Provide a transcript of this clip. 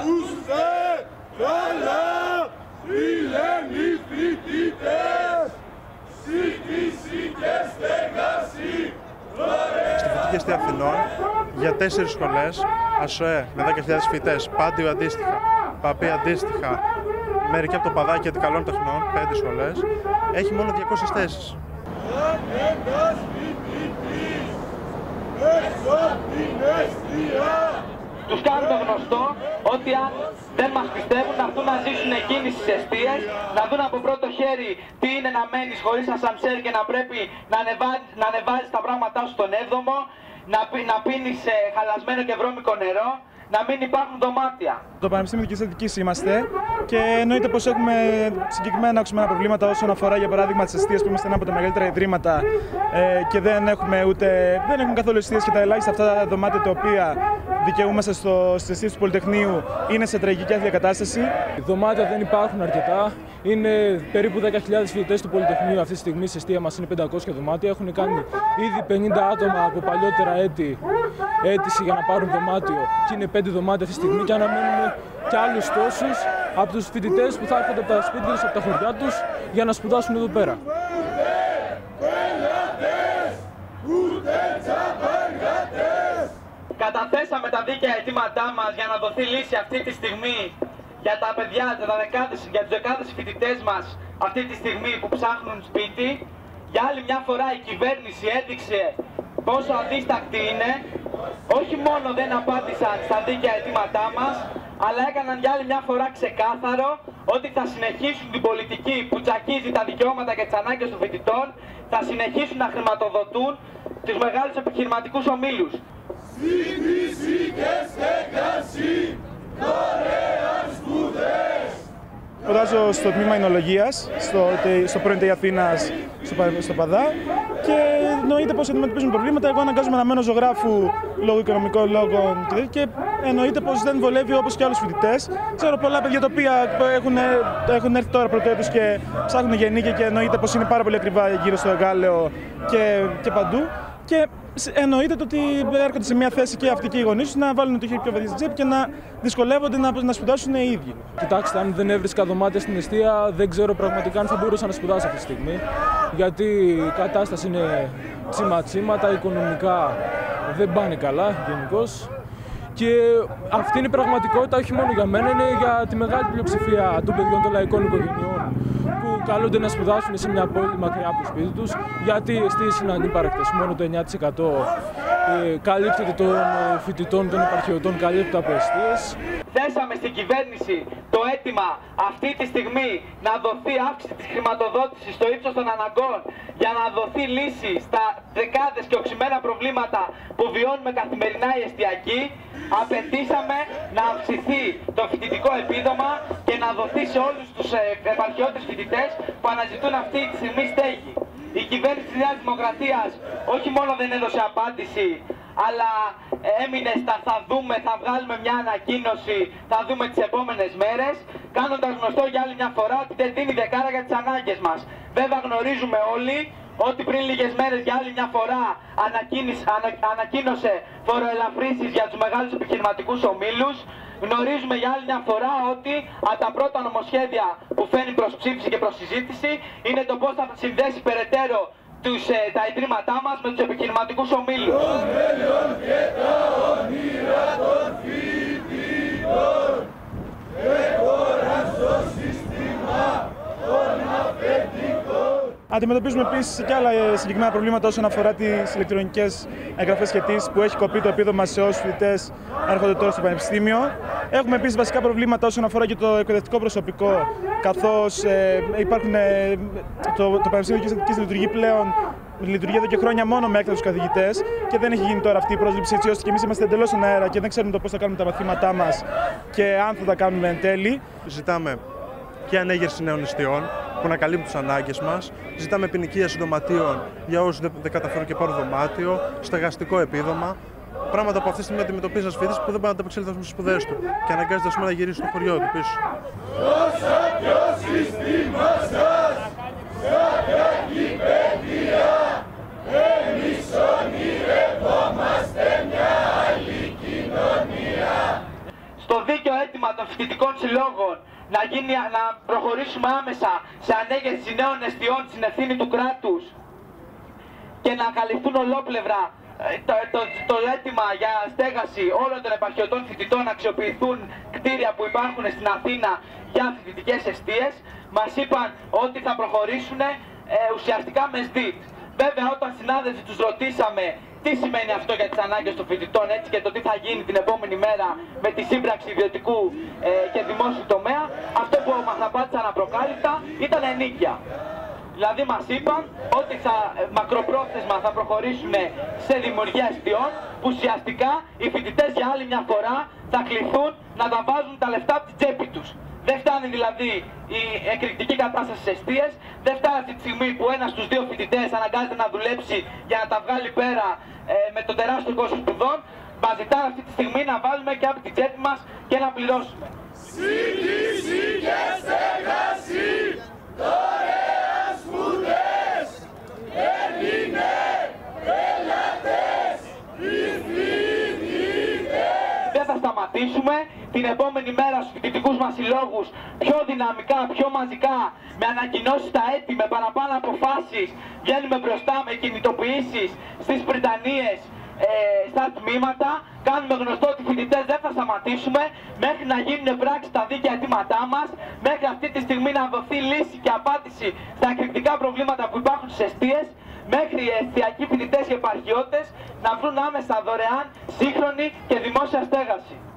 Ακούστε καλά, φίλοι φοιτητές, σύντηση και στέγαση. Στη Φοιτητική Αστεία Αθηνών για 4 σχολές, ΑΣΟΕ με 10.000 φοιτητές, Πάντιο αντίστοιχα, ΠΑΠΗ αντίστοιχα, μερικοί από το Παδά και Καλών Τεχνών, 5 σχολές, έχει μόνο 200 θέσεις. Τους κάνουμε γνωστό ότι αν δεν μας πιστεύουν να έρθουν να ζήσουν εκείνες τις εστίες, να δουν από πρώτο χέρι τι είναι να μένεις χωρίς ασανσέρ και να πρέπει να ανεβάζεις τα πράγματά σου στον 7ο, να πίνεις χαλασμένο και βρώμικο νερό, να μην υπάρχουν δωμάτια. Το Πανεπιστήμιο Δυτικής Αττικής είμαστε και εννοείται πως έχουμε συγκεκριμένα οξυμένα προβλήματα όσον αφορά για παράδειγμα τις εστίες που είμαστε ένα από τα μεγαλύτερα ιδρύματα και δεν έχουμε καθόλου εστίες και τα ελάχιστα αυτά τα δωμάτια τα οποία δικαιούμαστε στις εστίες του Πολυτεχνείου είναι σε τραγική άθλια κατάσταση. Οι δωμάτια δεν υπάρχουν αρκετά. Είναι περίπου 10.000 φοιτητές του Πολυτεχνείου αυτή τη στιγμή. Σε εστία μας είναι 500 δωμάτια. Έχουν κάνει ήδη 50 άτομα από παλιότερα έτη αίτηση για να πάρουν δωμάτιο και είναι 5 δωμάτια αυτή τη στιγμή και αναμένουμε και άλλους τόσους από τους φοιτητές που θα έρχονται από τα σπίτια τους, από τα χωριά τους για να σπουδάσουν εδώ πέρα. Καταθέσαμε τα δίκαια αιτήματά μας για να δοθεί λύση αυτή τη στιγμή για τα παιδιά, για τους δεκάδες φοιτητές μας αυτή τη στιγμή που ψάχνουν σπίτι. Για άλλη μια φορά η κυβέρνηση έδειξε πόσο αδίστακτη είναι. Όχι μόνο δεν απάντησαν στα δίκαια αιτήματά μας, αλλά έκαναν για άλλη μια φορά ξεκάθαρο ότι θα συνεχίσουν την πολιτική που τσακίζει τα δικαιώματα και τις ανάγκες των φοιτητών, θα συνεχίσουν να χρηματοδοτούν τους μεγάλους επιχειρηματικούς ομίλους. Σύντηση και στέγαση, δωρεάν σπουδές. Σπουδάζω στο τμήμα Εινολογίας, στο πρώην ΤΕΙ Αθήνας, στο Παδά και εννοείται πως αντιμετωπίζουν προβλήματα. Εγώ αναγκάζομαι να μένω ζωγράφου λόγω οικονομικών λόγων και εννοείται πως δεν βολεύει όπως και άλλους φοιτητές. Ξέρω πολλά παιδιά τα οποία έχουν έρθει τώρα πρωτοέτους και ψάχνουν για ενίκεια και εννοείται πως είναι πάρα πολύ ακριβά γύρω στο Εγάλεο και παντού. Και εννοείται ότι έρχονται σε μια θέση και αυτοί και οι γονείς τους να βάλουν το χέρι πιο βαθύ στην τσέπη και να δυσκολεύονται να σπουδάσουν οι ίδιοι. Κοιτάξτε, αν δεν έβρισκα δωμάτια στην εστία, δεν ξέρω πραγματικά αν θα μπορούσα να σπουδάσω αυτή τη στιγμή. Γιατί η κατάσταση είναι τσίμα-τσίμα, τα οικονομικά δεν πάνε καλά γενικώς. Και αυτή είναι η πραγματικότητα όχι μόνο για μένα, είναι για τη μεγάλη πλειοψηφία των παιδιών των λαϊκών οικογενειών που καλούνται να σπουδάσουν σε μια πόλη μακριά από το σπίτι τους, γιατί οι εστίες είναι ανύπαρκτες. Μόνο το 9% καλύπτεται των φοιτητών, των επαρχιωτών, καλύπτεται από εστίες. Θέσαμε στην κυβέρνηση το αίτημα αυτή τη στιγμή να δοθεί αύξηση της χρηματοδότησης στο ύψος των αναγκών για να δοθεί λύση στα δεκάδες και οξυμένα προβλήματα που βιώνουμε καθημερινά οι εστιακοί. Απαιτήσαμε να αυξηθεί το φοιτητικό επίδομα και να δοθεί σε όλους τους επαρχιώτες φοιτητές που αναζητούν αυτή τη στιγμή στέγη. Η κυβέρνηση της Νέας Δημοκρατίας όχι μόνο δεν έδωσε απάντηση, αλλά έμεινε στα θα δούμε, θα βγάλουμε μια ανακοίνωση, θα δούμε τις επόμενες μέρες, κάνοντας γνωστό για άλλη μια φορά ότι δεν δίνει δεκάρα για τις ανάγκες μας. Βέβαια γνωρίζουμε όλοι ότι πριν λίγες μέρες για άλλη μια φορά ανακοίνωσε φοροελαφρύνσεις για τους μεγάλους επιχειρηματικούς ομίλους. Γνωρίζουμε για άλλη μια φορά ότι από τα πρώτα νομοσχέδια που φέρνει προς ψήφιση και προς συζήτηση είναι το πώς θα συνδέσει περαιτέρω τα ιδρύματά μας με τους επιχειρηματικούς ομίλους. Το μέλλον και τα όνειρα των φοιτητών έχωραν στο σύστημα των αφεντικών. Αντιμετωπίζουμε επίσης και άλλα συγκεκριμένα προβλήματα όσον αφορά τις ηλεκτρονικές εγγραφές σχετήσεις που έχει κοπεί το επίδομα σε όσους φοιτητές έρχονται τώρα στο Πανεπιστήμιο. Έχουμε επίσης βασικά προβλήματα όσον αφορά και το εκπαιδευτικό προσωπικό, καθώς το Πανεπιστήμιο Δυτικής Αττικής λειτουργεί εδώ και χρόνια μόνο με έκτακτους καθηγητές και δεν έχει γίνει τώρα αυτή η πρόσληψη, έτσι ώστε και εμείς είμαστε εντελώς στον αέρα και δεν ξέρουμε το πώς θα κάνουμε τα μαθήματά μας και αν θα τα κάνουμε εν τέλει. Ζητάμε και ανέγερση νέων εστιών που να καλύπτουν τις ανάγκες μας. Ζητάμε ποινικίαση δωματίων για όσους δεν καταφέρουν και πάρουν δωμάτιο, στεγαστικό επίδομα. Πράγματα που αυτή τη στιγμή αντιμετωπίζει ένας φοιτητής που δεν μπορεί να ανταπεξέλθει στις σπουδές του και αναγκάζεται να γυρίσει στο χωριό του πίσω. Όσα πιο σύστημα σας, σαν κακή παιδεία, εμείς ονειρευόμαστε μια άλλη κοινωνία. Στο δίκαιο αίτημα των φοιτητικών συλλόγων να προχωρήσουμε άμεσα σε ανέγερση νέων εστιών στην ευθύνη του κράτους και να καλυφθούν ολόπλευρα το αίτημα για στέγαση όλων των επαρχιωτών φοιτητών, να αξιοποιηθούν κτίρια που υπάρχουν στην Αθήνα για φοιτητικές εστίες. Μας είπαν ότι θα προχωρήσουν ουσιαστικά με ΣΔΙΤ. Βέβαια, όταν συνάδελφοι τους ρωτήσαμε τι σημαίνει αυτό για τις ανάγκες των φοιτητών, έτσι και το τι θα γίνει την επόμενη μέρα με τη σύμπραξη ιδιωτικού και δημόσιου τομέα, αυτό που μας απάντησαν απροκάλυπτα ήταν ενίκεια. Δηλαδή μας είπαν ότι μακροπρόθεσμα θα προχωρήσουν σε δημιουργία εστιών, που ουσιαστικά οι φοιτητές για άλλη μια φορά θα κληθούν να τα βάζουν τα λεφτά από την τσέπη τους. Δεν φτάνει δηλαδή η εκρηκτική κατάσταση στις εστίες, δεν φτάνει αυτή τη στιγμή που ένας στους δύο φοιτητές αναγκάζεται να δουλέψει για να τα βγάλει πέρα με τον τεράστιο κόστος σπουδών. Μας ζητάνε αυτή τη στιγμή να βάλουμε και από την τσέπη μας και να πληρώσουμε. Σύντηση και στέγαση, δωρεάν σπουδές, δεν είναι πελάτες οι φοιτητές. Δεν θα σταματήσουμε. Την επόμενη μέρα στους φοιτητικούς μας συλλόγους πιο δυναμικά, πιο μαζικά, με ανακοινώσεις στα έτη, με παραπάνω αποφάσεις, βγαίνουμε μπροστά με κινητοποιήσεις στις πριτανίες, στα τμήματα. Κάνουμε γνωστό ότι οι φοιτητές δεν θα σταματήσουμε μέχρι να γίνουν πράξη τα δίκαια αιτήματά μας, μέχρι αυτή τη στιγμή να δοθεί λύση και απάντηση στα εκρηκτικά προβλήματα που υπάρχουν στις εστίες, μέχρι οι εστιακοί φοιτητές και επαρχιώτες να βρουν άμεσα δωρεάν, σύγχρονη και δημόσια στέγαση.